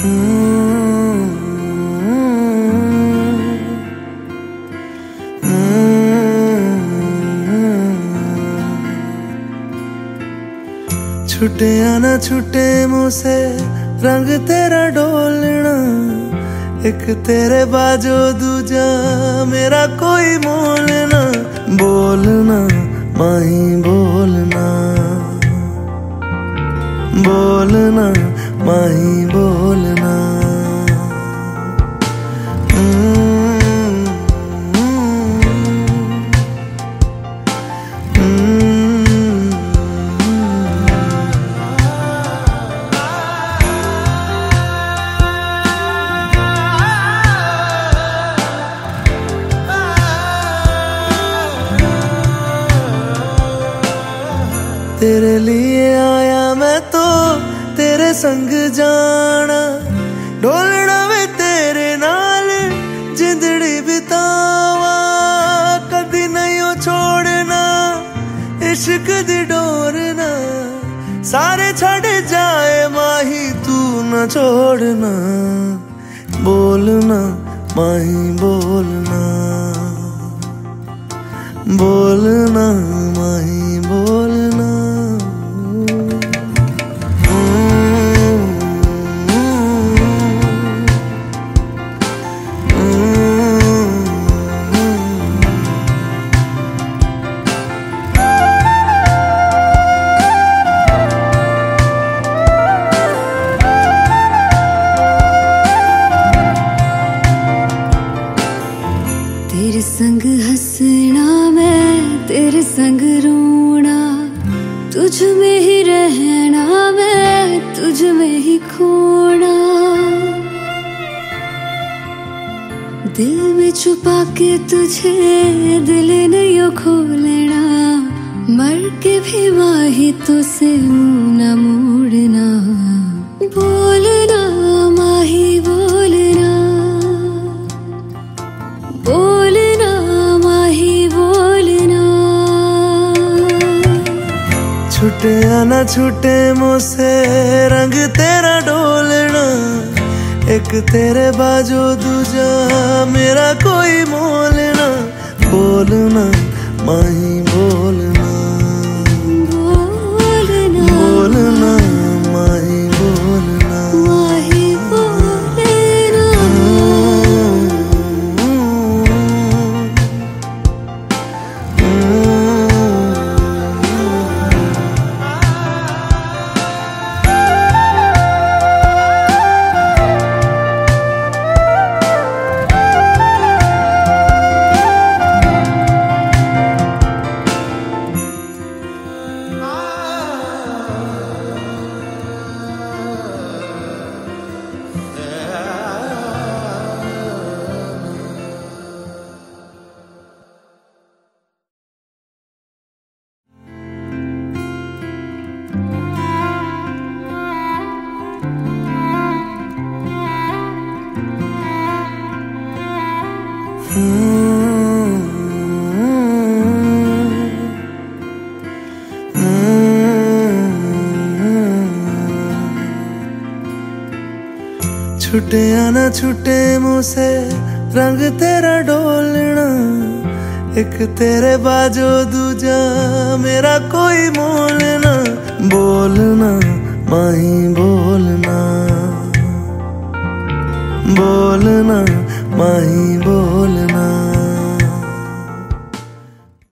छुटे या ना छुटे मुँह से रंग तेरा डोलना, एक तेरे बाजो दूजा मेरा कोई मोल ना। बोलना माही बोलना, बोलना माही बोलना। तेरे लिए आया मैं तो तेरे संग जाना, डोलना वे तेरे नाल जिंदड़ी बितावा। कदी नहीं हो छोड़ना इश्क दी डोरना, सारे छड़ जाए माही तू न छोड़ना। बोलना माही बोलना, बोलना माही बोलना। तेरे संग हंसना मैं तेरे संग रोना, तुझ में ही रहना मैं तुझ में ही खोना। दिल में छुपा के तुझे दिल नहीं खोलना, मर के भी माही तुझसे मुँह न मोड़ना। बोलना माही बोलना, बोलना माही बोलना। छुटे या ना छुटे मुझसे रंग तेरा डोलना, एक तेरे बाजो दूजा मेरा कोई मोल ना। बोलना माही बोलना, बोलना बोलना माही बोलना, माही बोलना। छुटे या ना छुटे मुँह से रंग तेरा डोलना, एक तेरे बाजो दूजा मेरा कोई मोल ना। बोलना माही बोलना, बोलना माही बोलना।